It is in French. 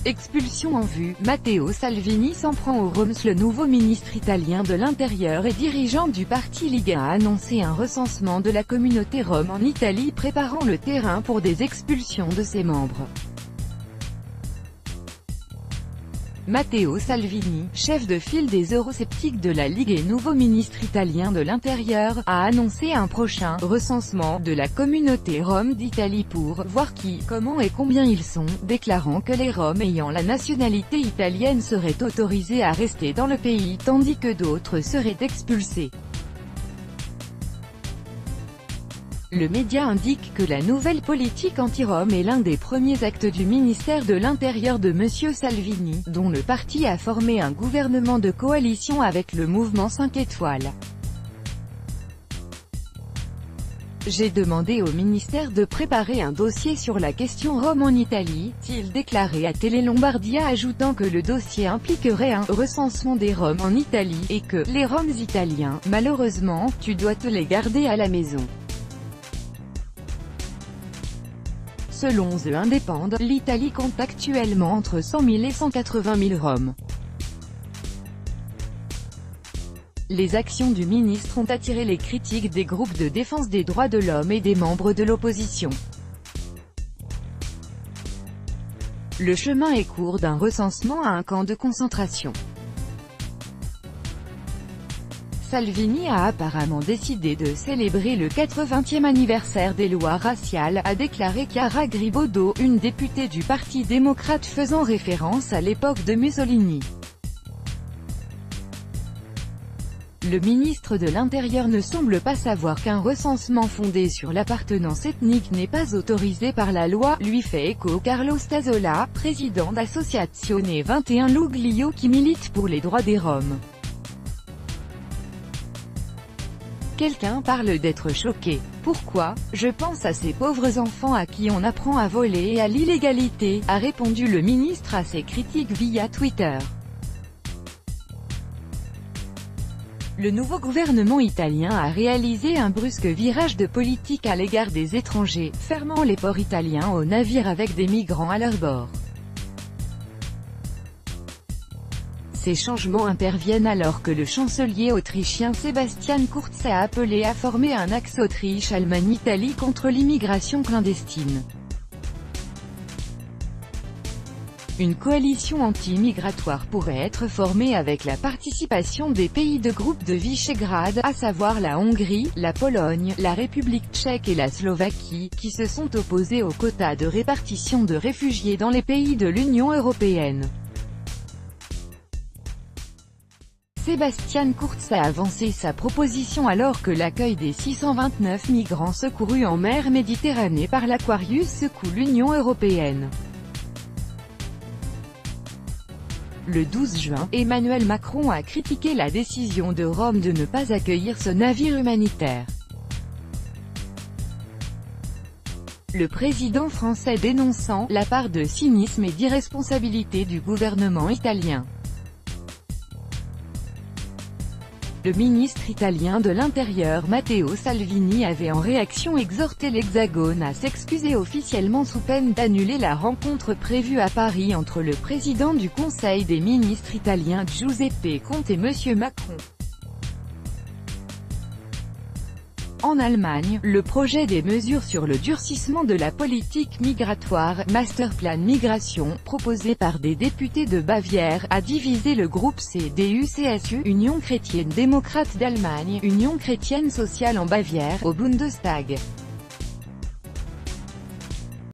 Expulsion en vue, Matteo Salvini s'en prend aux Roms. Le nouveau ministre italien de l'Intérieur et dirigeant du parti Ligue 1 a annoncé un recensement de la communauté rome en Italie, préparant le terrain pour des expulsions de ses membres. Matteo Salvini, chef de file des eurosceptiques de la Ligue et nouveau ministre italien de l'Intérieur, a annoncé un prochain recensement de la communauté rome d'Italie pour voir qui, comment et combien ils sont, déclarant que les Roms ayant la nationalité italienne seraient autorisés à rester dans le pays tandis que d'autres seraient expulsés. Le média indique que la nouvelle politique anti-Rome est l'un des premiers actes du ministère de l'Intérieur de M. Salvini, dont le parti a formé un gouvernement de coalition avec le mouvement 5 étoiles. J'ai demandé au ministère de préparer un dossier sur la question Rome en Italie, a-t-il déclaré à Télé Lombardia, ajoutant que le dossier impliquerait un recensement des Roms en Italie, et que les Roms italiens, malheureusement, tu dois te les garder à la maison. Selon The Independent, l'Italie compte actuellement entre 100 000 et 180 000 Roms. Les actions du ministre ont attiré les critiques des groupes de défense des droits de l'homme et des membres de l'opposition. Le chemin est court d'un recensement à un camp de concentration. Salvini a apparemment décidé de célébrer le 80e anniversaire des lois raciales, a déclaré Chiara Gribodo, une députée du Parti démocrate faisant référence à l'époque de Mussolini. Le ministre de l'Intérieur ne semble pas savoir qu'un recensement fondé sur l'appartenance ethnique n'est pas autorisé par la loi, lui fait écho Carlo Stasola, président d'Associazione 21 Luglio qui milite pour les droits des Roms. Quelqu'un parle d'être choqué. Pourquoi? Je pense à ces pauvres enfants à qui on apprend à voler et à l'illégalité, a répondu le ministre à ses critiques via Twitter. Le nouveau gouvernement italien a réalisé un brusque virage de politique à l'égard des étrangers, fermant les ports italiens aux navires avec des migrants à leur bord. Ces changements interviennent alors que le chancelier autrichien Sebastian Kurz a appelé à former un axe Autriche-Allemagne-Italie contre l'immigration clandestine. Une coalition anti-migratoire pourrait être formée avec la participation des pays de groupe de Visegrad, à savoir la Hongrie, la Pologne, la République tchèque et la Slovaquie, qui se sont opposés aux quotas de répartition de réfugiés dans les pays de l'Union européenne. Sebastian Kurz a avancé sa proposition alors que l'accueil des 629 migrants secourus en mer Méditerranée par l'Aquarius secoue l'Union européenne. Le 12 juin, Emmanuel Macron a critiqué la décision de Rome de ne pas accueillir ce navire humanitaire. Le président français dénonçant la part de cynisme et d'irresponsabilité du gouvernement italien. Le ministre italien de l'Intérieur Matteo Salvini avait en réaction exhorté l'Hexagone à s'excuser officiellement sous peine d'annuler la rencontre prévue à Paris entre le président du Conseil des ministres italien Giuseppe Conte et M. Macron. En Allemagne, le projet des mesures sur le durcissement de la politique migratoire, Masterplan Migration, proposé par des députés de Bavière, a divisé le groupe CDU-CSU, Union chrétienne démocrate d'Allemagne, Union chrétienne sociale en Bavière, au Bundestag.